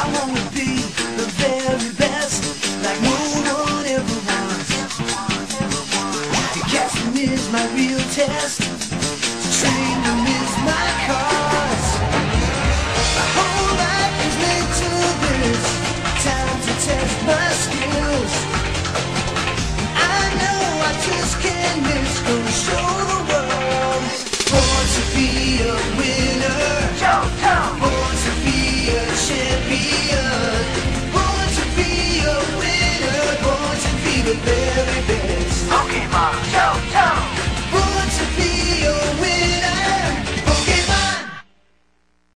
wanna be the very best, like no one ever was. Casting is my real test, training is my cause. My whole life is linked to this, time to test my skills. I know I just can't miss, gonna show the world. Born to be a winner, Johto. Born to be a champion. Born to be a winner, born to be the best.